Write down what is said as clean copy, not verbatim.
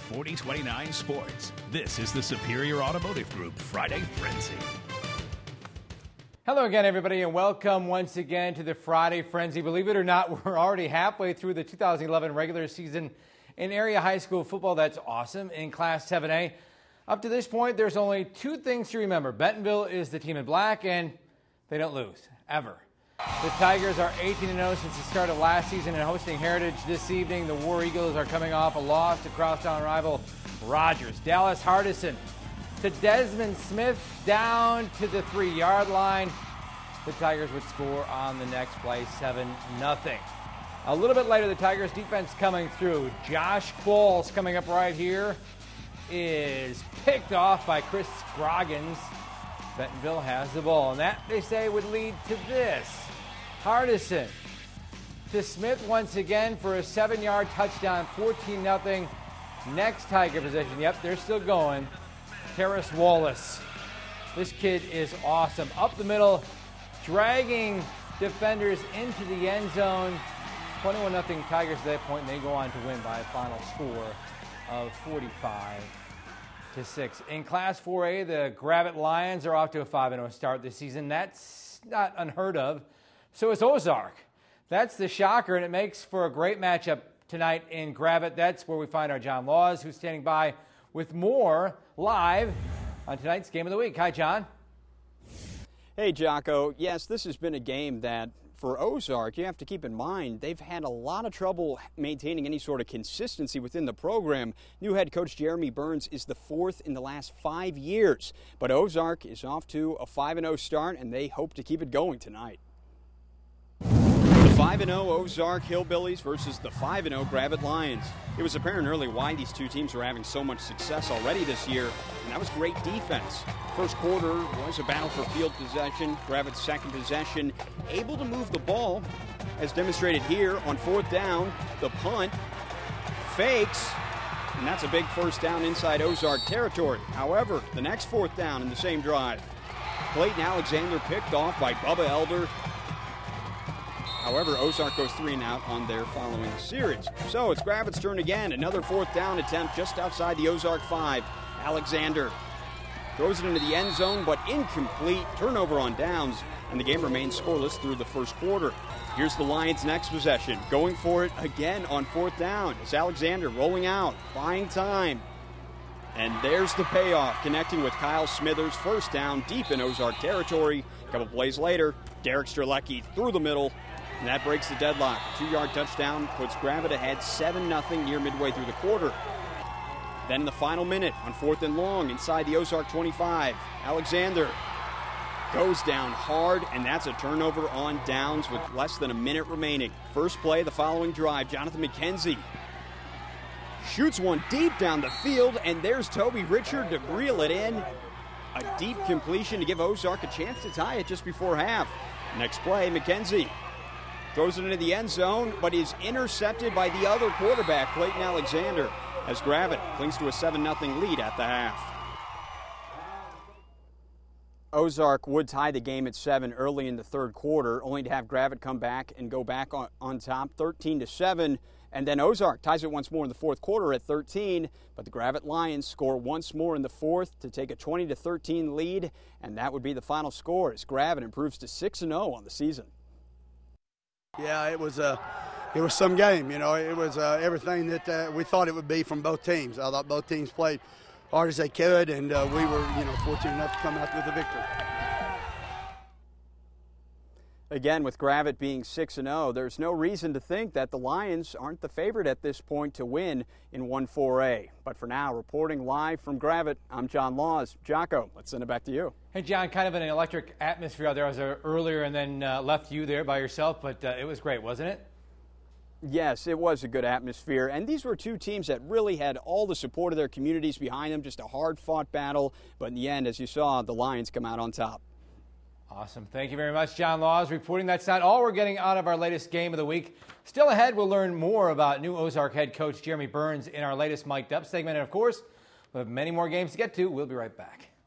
4029 Sports. This is the Superior Automotive Group Friday Frenzy. Hello again, everybody, and welcome once again to the Friday Frenzy. Believe it or not, we're already halfway through the 2011 regular season in area high school football. That's awesome. In Class 7A, up to this point, there's only two things to remember. Bentonville is the team in black, and they don't lose, ever. The Tigers are 18-0 since the start of last season and hosting Heritage this evening. The War Eagles are coming off a loss to crosstown rival Rogers. Dallas Hardison to Desmond Smith down to the 3-yard line. The Tigers would score on the next play, 7-0. A little bit later, the Tigers defense coming through. Josh Qualls coming up right here is picked off by Chris Scroggins. Bentonville has the ball, and that, they say, would lead to this. Hardison to Smith once again for a 7-yard touchdown, 14-0. Next Tiger possession. Yep, they're still going. Terrace Wallace. This kid is awesome. Up the middle, dragging defenders into the end zone. 21-0 Tigers at that point, and they go on to win by a final score of 45-6. In Class 4A, the Gravette Lions are off to a 5-0 start this season. That's not unheard of. So is Ozark. That's the shocker, and it makes for a great matchup tonight in Gravette. That's where we find our John Laws, who's standing by with more live on tonight's Game of the Week. Hi, John. Hey, Jocko. Yes, this has been a game that, for Ozark, you have to keep in mind, they've had a lot of trouble maintaining any sort of consistency within the program. New head coach Jeremy Burns is the fourth in the last 5 years. But Ozark is off to a 5-0 start, and they hope to keep it going tonight. The 5-0 Ozark Hillbillies versus the 5-0 Gravette Lions. It was apparent early why these two teams were having so much success already this year, and that was great defense. First quarter was a battle for field possession. Gravette's second possession, able to move the ball, as demonstrated here on fourth down. The punt fakes, and that's a big first down inside Ozark territory. However, the next fourth down in the same drive, Clayton Alexander picked off by Bubba Elder. However, Ozark goes 3 and out on their following series. So it's Gravette's turn again. Another fourth down attempt just outside the Ozark 5. Alexander throws it into the end zone, but incomplete. Turnover on downs, and the game remains scoreless through the first quarter. Here's the Lions' next possession. Going for it again on fourth down. It's Alexander rolling out, buying time. And there's the payoff, connecting with Kyle Smithers. First down deep in Ozark territory. A couple plays later, Derek Strzelecki through the middle. And that breaks the deadlock. A 2-yard touchdown puts Gravette ahead 7-0 near midway through the quarter. Then in the final minute on fourth and long inside the Ozark 25, Alexander goes down hard, and that's a turnover on downs with less than a minute remaining. First play, the following drive, Jonathan McKenzie shoots one deep down the field, and there's Toby Richard to reel it in. A deep completion to give Ozark a chance to tie it just before half. Next play, McKenzie throws it into the end zone, but is intercepted by the other quarterback, Clayton Alexander, as Gravette clings to a 7-0 lead at the half. Ozark would tie the game at 7 early in the third quarter, only to have Gravette come back and go back on top 13-7. And then Ozark ties it once more in the fourth quarter at 13, but the Gravette Lions score once more in the fourth to take a 20-13 lead, and that would be the final score as Gravette improves to 6-0 on the season. Yeah, it was some game. You know, it was everything that we thought it would be from both teams. I thought both teams played hard as they could, and we were, fortunate enough to come out with a victory. Again, with Gravette being 6-0, there's no reason to think that the Lions aren't the favorite at this point to win in 1-4A. But for now, reporting live from Gravette, I'm John Laws. Jocko, let's send it back to you. Hey, John, kind of an electric atmosphere out there. I was there earlier and then left you there by yourself, but it was great, wasn't it? Yes, it was a good atmosphere, and these were two teams that really had all the support of their communities behind them, just a hard-fought battle. But in the end, as you saw, the Lions come out on top. Awesome. Thank you very much, John Laws, reporting. That's not all we're getting out of our latest Game of the Week. Still ahead, we'll learn more about new Ozark head coach Jeremy Burns in our latest Mic'd Up segment. And, of course, we'll have many more games to get to. We'll be right back.